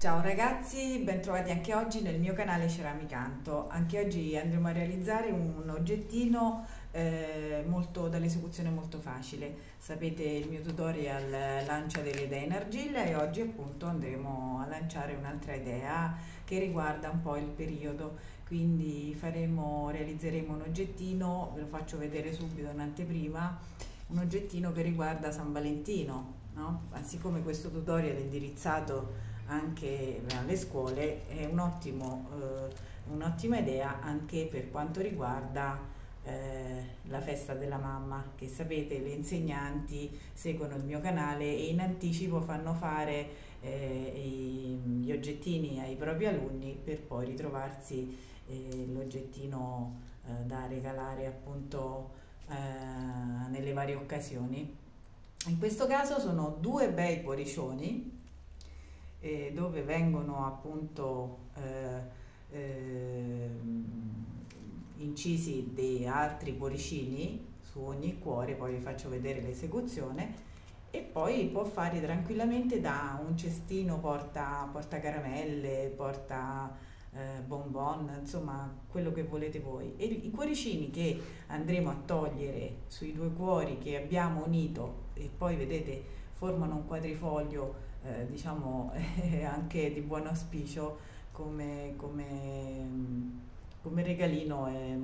Ciao ragazzi, bentrovati anche oggi nel mio canale Ceramicanto. Anche oggi andremo a realizzare un oggettino dall'esecuzione molto facile. Sapete, il mio tutorial lancia delle idee in argilla e oggi appunto andremo a lanciare un'altra idea che riguarda un po' il periodo. Quindi realizzeremo un oggettino, ve lo faccio vedere subito in anteprima, un oggettino che riguarda San Valentino, no? Siccome questo tutorial è indirizzato anche alle scuole, è un'ottima idea anche per quanto riguarda la festa della mamma, che sapete le insegnanti seguono il mio canale e in anticipo fanno fare gli oggettini ai propri alunni per poi ritrovarsi l'oggettino da regalare appunto nelle varie occasioni. In questo caso sono due bei cuoricioni dove vengono appunto incisi dei altri cuoricini su ogni cuore, poi vi faccio vedere l'esecuzione, e poi può fare tranquillamente da un cestino porta caramelle, porta bonbon, insomma quello che volete voi. E i cuoricini che andremo a togliere sui due cuori che abbiamo unito e poi vedete formano un quadrifoglio diciamo anche di buon auspicio come regalino, è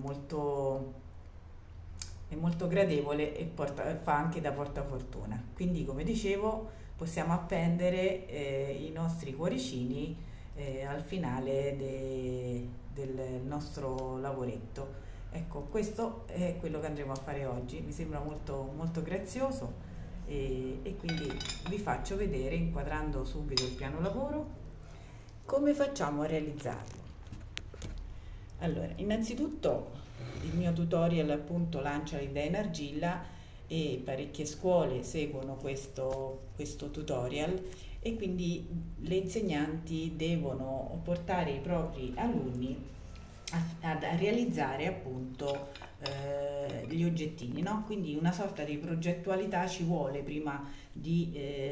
molto gradevole e fa anche da portafortuna. Quindi, come dicevo, possiamo appendere i nostri cuoricini al finale del nostro lavoretto. Ecco, questo è quello che andremo a fare oggi. Mi sembra molto grazioso e quindi vi faccio vedere, inquadrando subito il piano lavoro, come facciamo a realizzarlo. Allora, innanzitutto il mio tutorial appunto lancia l'idea in argilla e parecchie scuole seguono questo tutorial, e quindi le insegnanti devono portare i propri alunni a realizzare appunto gli oggettini, no? Quindi una sorta di progettualità ci vuole prima di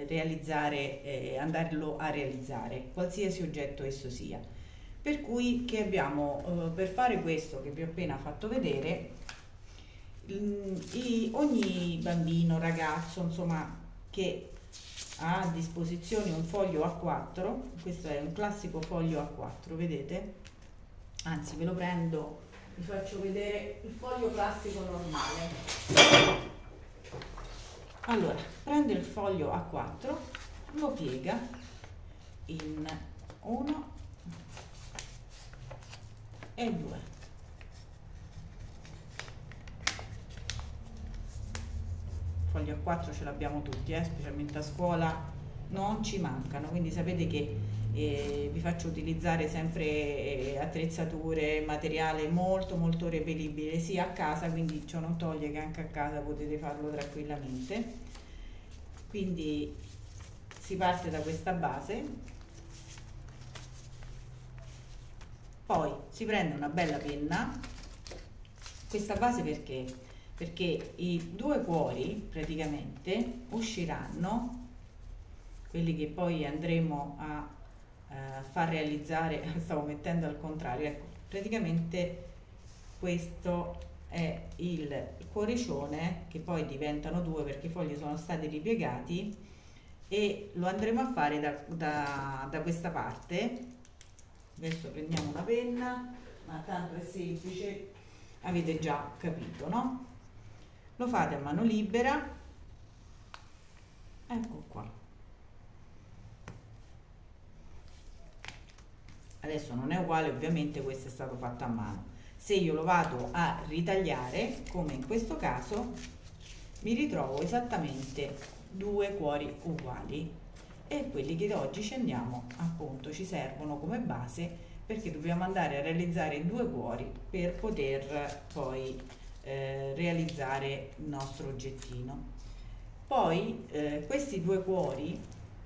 andarlo a realizzare, qualsiasi oggetto esso sia. Per cui che abbiamo per fare questo che vi ho appena fatto vedere, ogni bambino, ragazzo, insomma, che ha a disposizione un foglio A4, questo è un classico foglio A4, vedete? Anzi, ve lo prendo, vi faccio vedere il foglio classico normale. Allora, prende il foglio A4, lo piega in 1 e 2. Fogli A4 ce l'abbiamo tutti, specialmente a scuola non ci mancano, quindi sapete che vi faccio utilizzare sempre attrezzature, materiale molto reperibile sia a casa, quindi ciò non toglie che anche a casa potete farlo tranquillamente. Quindi si parte da questa base, poi si prende una bella penna. Questa base perché i due cuori praticamente usciranno, quelli che poi andremo a far realizzare, stavo mettendo al contrario, ecco, praticamente questo è il cuoricione, che poi diventano due perché i fogli sono stati ripiegati, e lo andremo a fare da questa parte. Adesso prendiamo una penna, ma tanto è semplice, avete già capito, no? Lo fate a mano libera, ecco qua. Adesso non è uguale, ovviamente questo è stato fatto a mano. Se io lo vado a ritagliare, come in questo caso, mi ritrovo esattamente due cuori uguali, e quelli che oggi ci servono come base, perché dobbiamo andare a realizzare due cuori per poter poi realizzare il nostro oggettino. Poi questi due cuori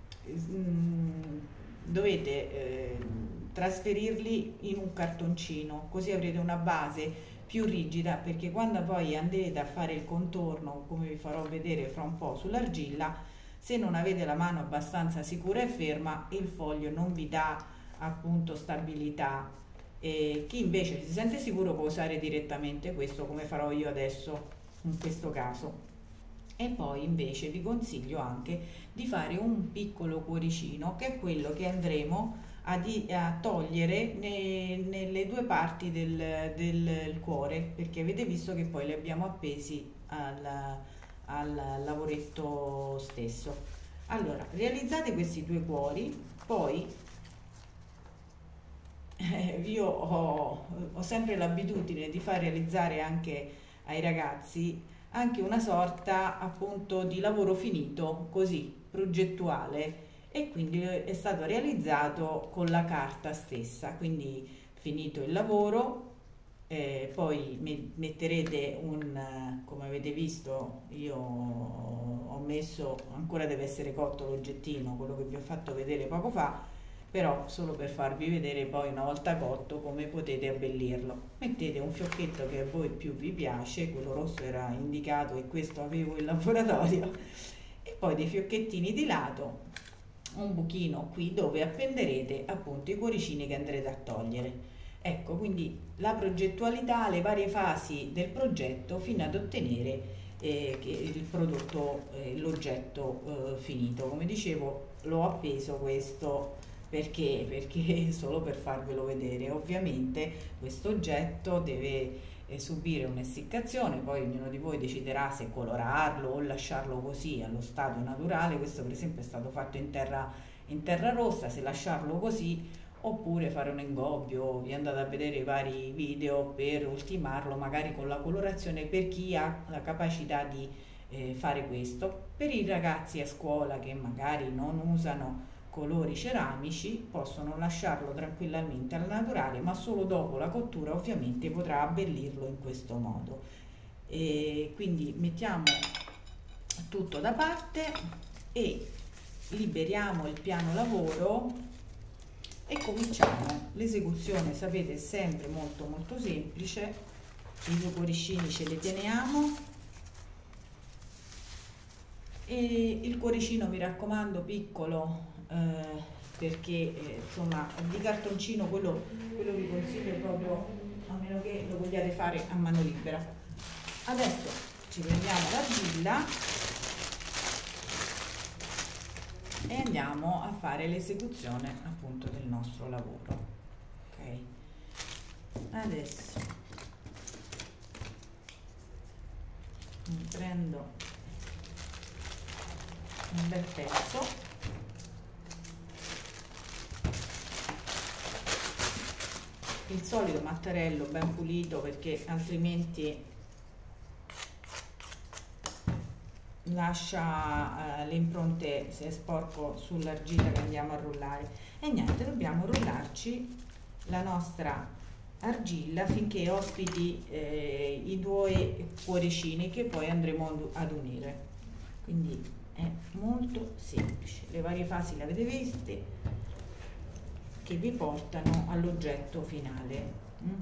dovete trasferirli in un cartoncino, così avrete una base più rigida, perché quando poi andrete a fare il contorno, come vi farò vedere fra un po' sull'argilla, Se non avete la mano abbastanza sicura e ferma, il foglio non vi dà appunto stabilità. E chi invece si sente sicuro può usare direttamente questo, come farò io adesso in questo caso. E poi invece vi consiglio anche di fare un piccolo cuoricino, che è quello che andremo a togliere nelle due parti del cuore, perché avete visto che poi li abbiamo appesi al lavoretto stesso. Allora, realizzate questi due cuori, poi io ho sempre l'abitudine di far realizzare anche ai ragazzi anche una sorta appunto di lavoro finito, così, progettuale, e quindi è stato realizzato con la carta stessa, quindi finito il lavoro, poi metterete come avete visto, io ho messo, ancora deve essere cotto l'oggettino, quello che vi ho fatto vedere poco fa, però solo per farvi vedere poi una volta cotto come potete abbellirlo. Mettete un fiocchetto che a voi più vi piace, quello rosso era indicato e questo avevo in laboratorio, e poi dei fiocchettini di lato, un buchino qui dove appenderete appunto i cuoricini che andrete a togliere. Ecco, quindi la progettualità, le varie fasi del progetto fino ad ottenere il prodotto, l'oggetto finito. Come dicevo, l'ho appeso questo perché solo per farvelo vedere. Ovviamente questo oggetto deve subire un'essiccazione, poi ognuno di voi deciderà se colorarlo o lasciarlo così allo stato naturale. Questo per esempio è stato fatto in terra rossa, se lasciarlo così oppure fare un ingobbio. Vi andate a vedere i vari video per ultimarlo magari con la colorazione, per chi ha la capacità di fare questo. Per i ragazzi a scuola che magari non usano colori ceramici possono lasciarlo tranquillamente al naturale, ma solo dopo la cottura ovviamente potrà abbellirlo in questo modo. E quindi mettiamo tutto da parte e liberiamo il piano lavoro e cominciamo. L'esecuzione, sapete, è sempre molto molto semplice. I due cuoricini ce li teniamo e il cuoricino, mi raccomando, piccolo, perché insomma di cartoncino quello vi consiglio proprio, a meno che lo vogliate fare a mano libera. Adesso ci prendiamo l'argilla e andiamo a fare l'esecuzione appunto del nostro lavoro. Ok, adesso prendo un bel pezzo, il solito mattarello ben pulito, perché altrimenti lascia le impronte, se è sporco, sull'argilla che andiamo a rullare. E niente, dobbiamo rullarci la nostra argilla finché ospiti i due cuoricini che poi andremo ad unire. Quindi è molto semplice, le varie fasi le avete viste che vi portano all'oggetto finale.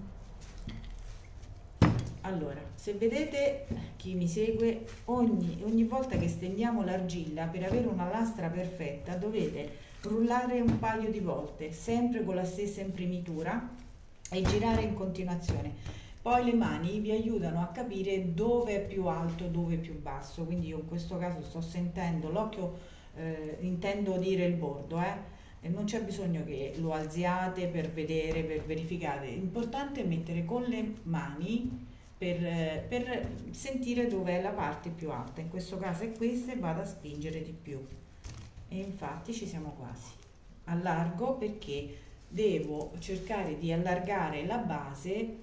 Allora, se vedete, chi mi segue, ogni volta che stendiamo l'argilla, per avere una lastra perfetta dovete rullare un paio di volte, sempre con la stessa imprimitura, e girare in continuazione. Poi le mani vi aiutano a capire dove è più alto, dove è più basso. Quindi io in questo caso sto sentendo l'occhio, intendo dire il bordo, e non c'è bisogno che lo alziate per vedere, per verificare. L'importante è mettere con le mani per sentire dov'è la parte più alta. In questo caso è questa, e vado a spingere di più, e infatti ci siamo quasi. Allargo perché devo cercare di allargare la base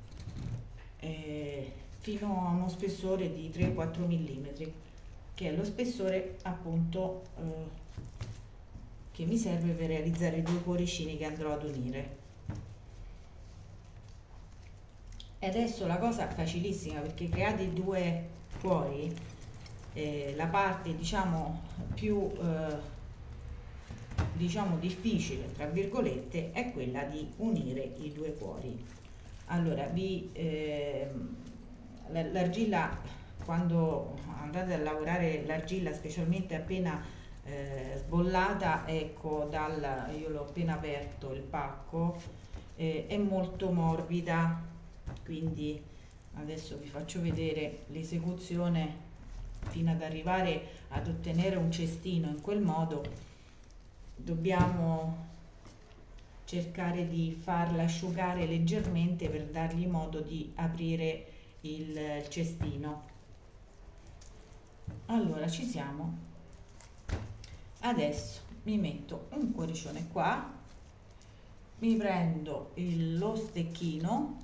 fino a uno spessore di 3-4 mm, che è lo spessore appunto che mi serve per realizzare i due cuoricini che andrò ad unire. E adesso la cosa è facilissima, perché create i due cuori, la parte diciamo più difficile tra virgolette è quella di unire i due cuori. Allora l'argilla quando andate a lavorare l'argilla, specialmente appena sbollata, ecco, io l'ho appena aperto il pacco, è molto morbida, quindi adesso vi faccio vedere l'esecuzione fino ad arrivare ad ottenere un cestino in quel modo. Dobbiamo cercare di farla asciugare leggermente per dargli modo di aprire il cestino. Allora, ci siamo. Adesso mi metto un cuoricione qua, mi prendo lo stecchino,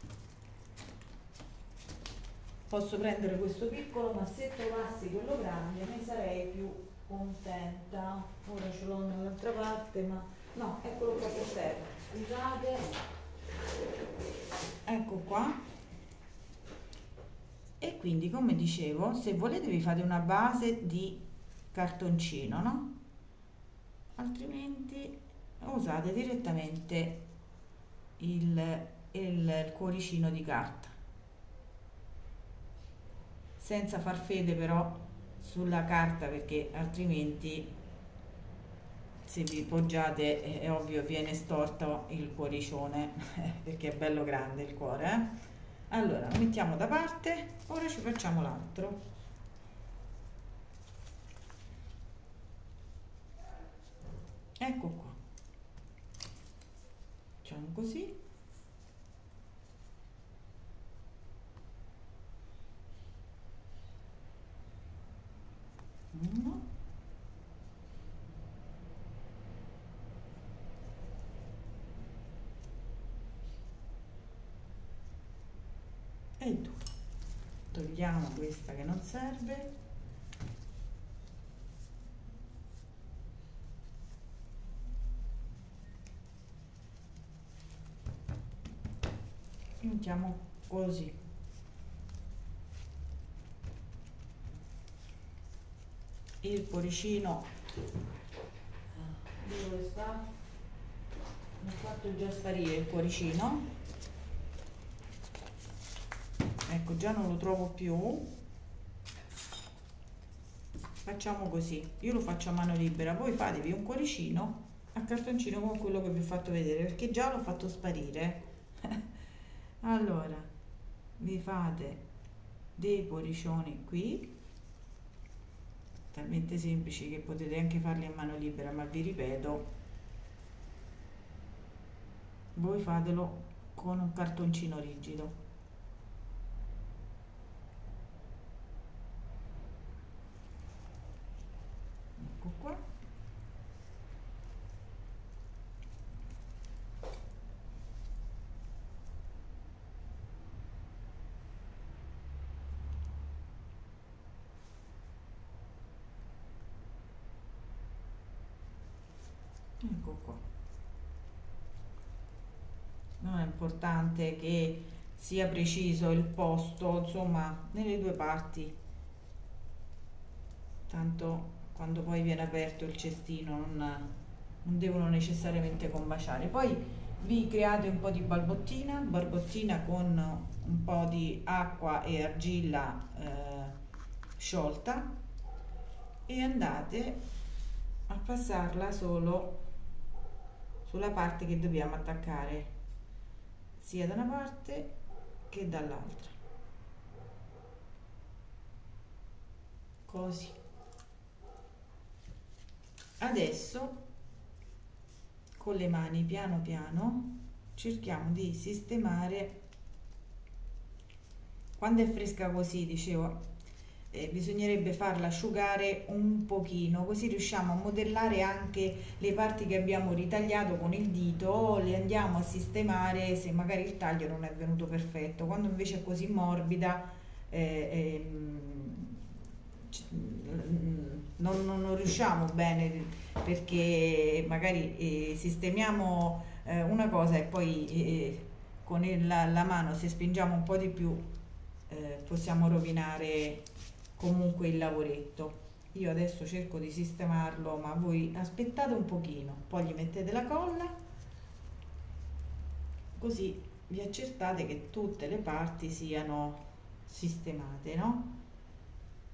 posso prendere questo piccolo, ma se trovassi quello grande ne sarei più contenta. Ora ce l'ho dall'altra parte, ma no, eccolo qua per terra, scusate, ecco qua. E quindi, come dicevo, se volete vi fate una base di cartoncino, no? Altrimenti usate direttamente il cuoricino di carta, senza far fede però sulla carta, perché altrimenti se vi poggiate è ovvio viene storto il cuoricione perché è bello grande il cuore, eh? Allora lo mettiamo da parte, ora ci facciamo l'altro. Ecco qua, facciamo così. Uno. E due. Togliamo questa che non serve. Mettiamo così. Il cuoricino dove sta? L'ho fatto già sparire il cuoricino, ecco, già non lo trovo più. Facciamo così, io lo faccio a mano libera, voi fatevi un cuoricino a cartoncino con quello che vi ho fatto vedere, perché già l'ho fatto sparire. Allora vi fate dei cuoricioni qui, talmente semplici che potete anche farli a mano libera, ma vi ripeto, voi fatelo con un cartoncino rigido. Ecco qua. Ecco qua. No, è importante che sia preciso il posto, insomma, nelle due parti, tanto quando poi viene aperto il cestino non devono necessariamente combaciare. Poi vi create un po' di barbottina con un po' di acqua e argilla sciolta, e andate a passarla solo sulla parte che dobbiamo attaccare, sia da una parte che dall'altra, così. Adesso con le mani piano piano cerchiamo di sistemare. Quando è fresca così, dicevo, bisognerebbe farla asciugare un pochino, così riusciamo a modellare anche le parti che abbiamo ritagliato con il dito, le andiamo a sistemare se magari il taglio non è venuto perfetto. Quando invece è così morbida non riusciamo bene, perché magari sistemiamo una cosa e poi con la mano, se spingiamo un po' di più, possiamo rovinare comunque il lavoretto. Io adesso cerco di sistemarlo, ma voi aspettate un pochino, poi gli mettete la colla, così vi accertate che tutte le parti siano sistemate, no?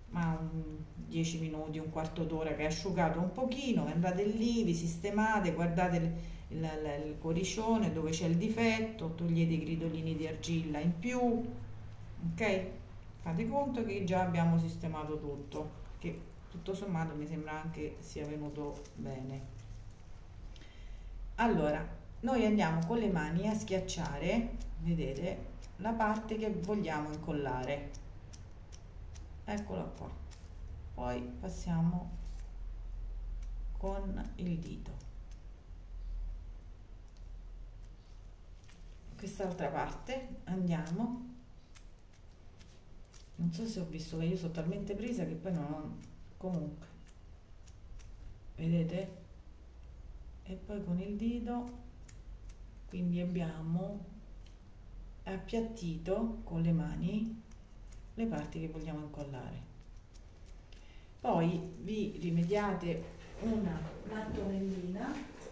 ma 10 minuti, un quarto d'ora che è asciugato un pochino, andate lì, vi sistemate, guardate il cuoricione dove c'è il difetto, togliete i gridolini di argilla in più, ok? Fate conto che già abbiamo sistemato tutto, che tutto sommato mi sembra anche sia venuto bene. Allora, noi andiamo con le mani a schiacciare, vedete, la parte che vogliamo incollare. Eccola qua. Poi passiamo con il dito. Quest'altra parte andiamo. Non so se ho visto che io sono talmente presa che poi non ho... Comunque, vedete? E poi con il dito, quindi abbiamo appiattito con le mani le parti che vogliamo incollare. Poi vi rimediate una mattonellina,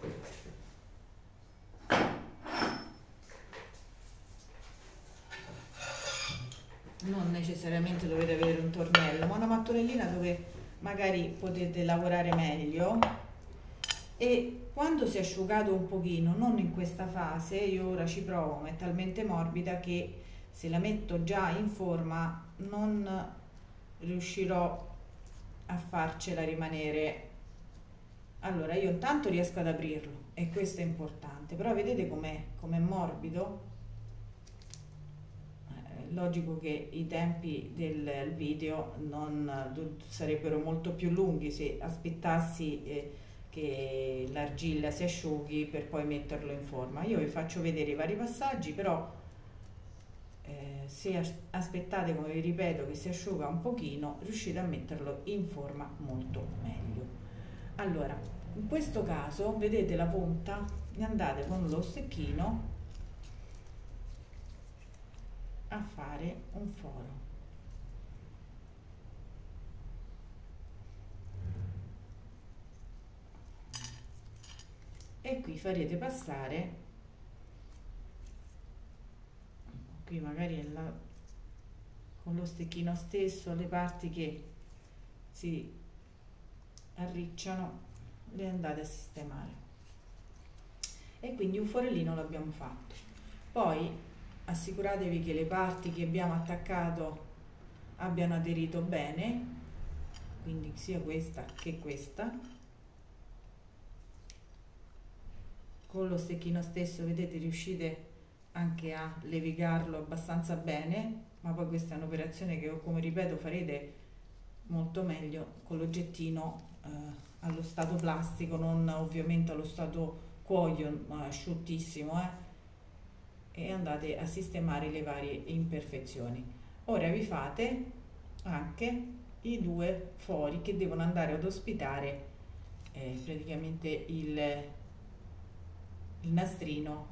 non necessariamente dovete avere un tornello, ma una mattonellina dove magari potete lavorare meglio. E quando si è asciugato un pochino, non in questa fase, io ora ci provo, ma è talmente morbida che se la metto già in forma non riuscirò a farcela rimanere. Allora io intanto riesco ad aprirlo e questo è importante, però vedete com'è morbido? Logico che i tempi del video non sarebbero molto più lunghi se aspettassi che l'argilla si asciughi per poi metterlo in forma. Io vi faccio vedere i vari passaggi, però se aspettate, come vi ripeto, che si asciuga un pochino, riuscite a metterlo in forma molto meglio. Allora, in questo caso, vedete la punta, andate con lo stecchino a fare un foro. E qui farete passare, qui magari con lo stecchino stesso, le parti che si arricciano le andate a sistemare. E quindi un forellino l'abbiamo fatto. Poi assicuratevi che le parti che abbiamo attaccato abbiano aderito bene, quindi sia questa che questa. Con lo stecchino stesso, vedete, riuscite anche a levigarlo abbastanza bene, ma poi questa è un'operazione che, come ripeto, farete molto meglio con l'oggettino allo stato plastico, non ovviamente allo stato cuoio, ma asciuttissimo, e andate a sistemare le varie imperfezioni. Ora vi fate anche i due fori che devono andare ad ospitare praticamente il nastrino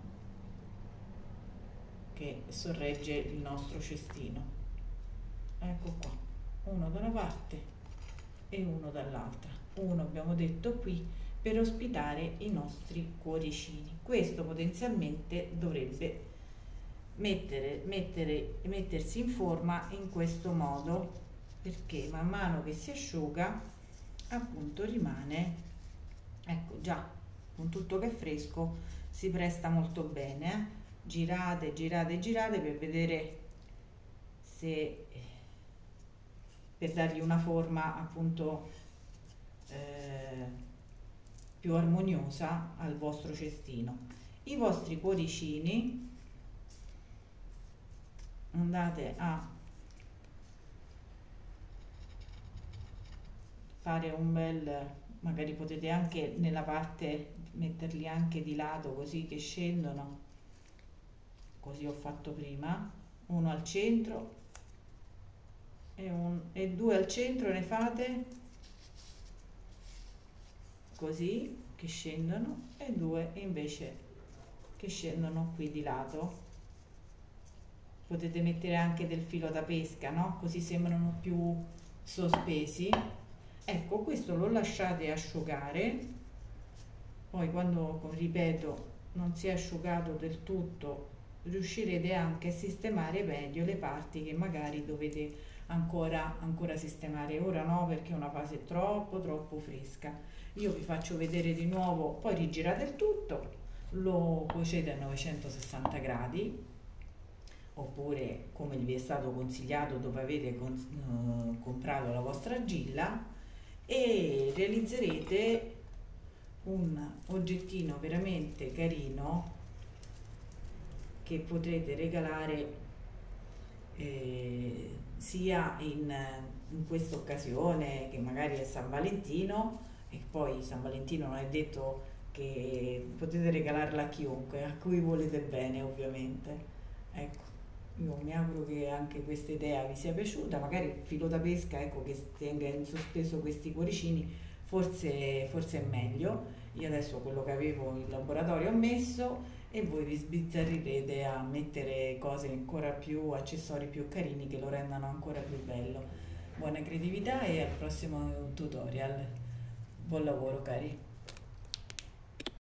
che sorregge il nostro cestino. Ecco qua, uno da una parte e uno dall'altra. Uno abbiamo detto qui per ospitare i nostri cuoricini. Questo potenzialmente dovrebbe mettersi in forma in questo modo, perché man mano che si asciuga appunto rimane, ecco, già con tutto che è fresco si presta molto bene. Girate per vedere se, per dargli una forma appunto più armoniosa al vostro cestino. I vostri cuoricini andate a fare un bel, magari potete anche nella parte metterli anche di lato così che scendono, così ho fatto prima, uno al centro e due al centro, ne fate così che scendono e due invece che scendono qui di lato. Potete mettere anche del filo da pesca, no? Così sembrano più sospesi. Ecco, questo lo lasciate asciugare, poi quando, ripeto, non si è asciugato del tutto, riuscirete anche a sistemare meglio le parti che magari dovete ancora sistemare. Ora no, perché è una fase troppo fresca. Io vi faccio vedere di nuovo, poi rigirate il tutto, lo cuocete a 960 gradi, oppure come vi è stato consigliato dopo avete comprato la vostra argilla, e realizzerete un oggettino veramente carino che potrete regalare sia in questa occasione, che magari è San Valentino, e poi San Valentino non è detto che potete regalarla a chiunque, a cui volete bene ovviamente. Ecco, io mi auguro che anche questa idea vi sia piaciuta, magari il filo da pesca, ecco, che tenga in sospeso questi cuoricini, forse è meglio. Io adesso quello che avevo in laboratorio ho messo, e voi vi sbizzarrirete a mettere cose ancora più, accessori più carini che lo rendano ancora più bello. Buona creatività e al prossimo tutorial. Buon lavoro cari!